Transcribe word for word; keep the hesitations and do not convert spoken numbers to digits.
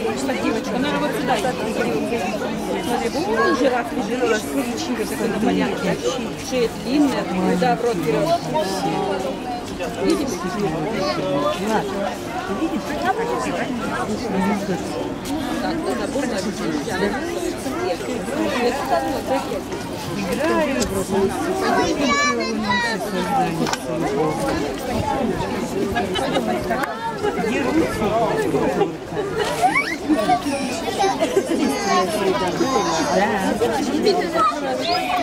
девочка, она вот сюда. Смотри, вон жираф лежит, видишь, такой на полянке. Шея длинная, да, в рот берет. Видишь? Так, ну, заборно обезьяна. Да.